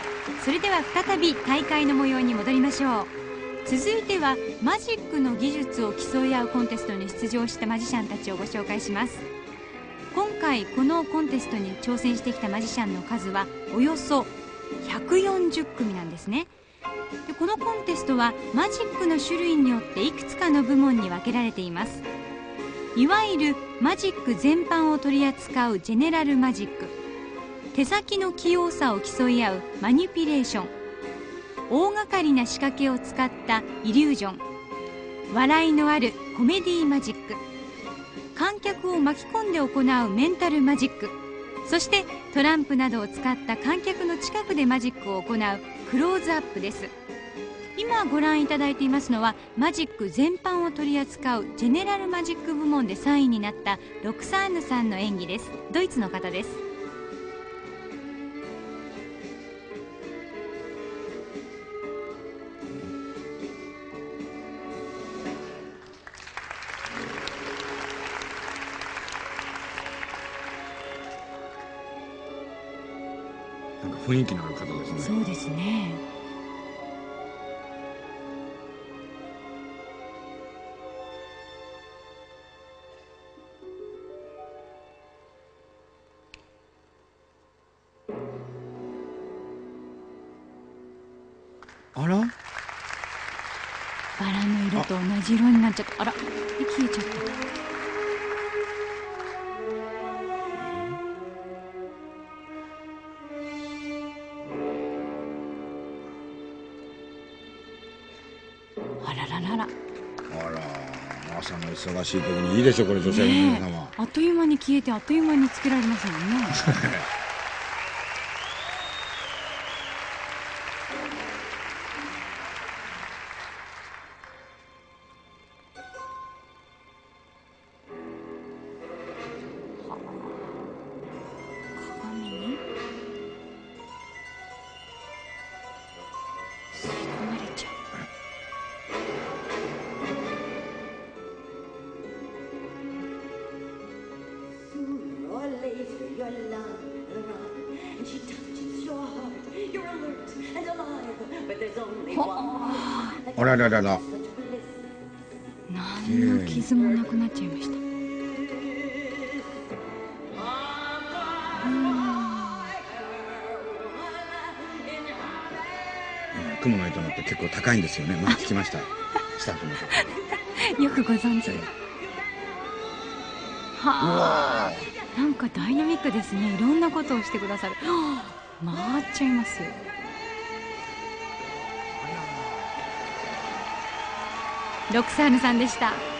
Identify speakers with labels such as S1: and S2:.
S1: それでは再び大会の模様に戻りましょう。続いてはマジックの技術を競い合うコンテストに出場したマジシャンたちをご紹介します。今回このコンテストに挑戦してきたマジシャンの数はおよそ140組なんですね。でこのコンテストはマジックの種類によっていくつかの部門に分けられています。いわゆるマジック全般を取り扱うジェネラルマジック、手先の器用さを競い合うマニピュレーション、大掛かりな仕掛けを使ったイリュージョン、笑いのあるコメディマジック、観客を巻き込んで行うメンタルマジック、そしてトランプなどを使った観客の近くでマジックを行うクローズアップです。今ご覧いただいていますのはマジック全般を取り扱うジェネラルマジック部門で3位になったロクサーヌさんの演技です。ドイツの方です。
S2: なんか雰囲気のある方ですね。
S1: そうですね。
S2: あら、
S1: バラの色と同じ色になっちゃった。あら、消えちゃった。あらららら。
S2: あら、朝の忙しい時にいいでしょこれ、女性の皆様。
S1: あっという間に消えてあっという間につけられますもんね。鏡に吸い込まれちゃう。
S2: あらららら。
S1: 何の傷もなくなっちゃいました。
S2: 雲の糸のって結構高いんですよね。まあ聞きました。スタッフの人。
S1: よくご存知で。はあ、なんかダイナミックですね。いろんなことをしてくださる。はあ、回っちゃいますよ。ロクサーヌさんでした。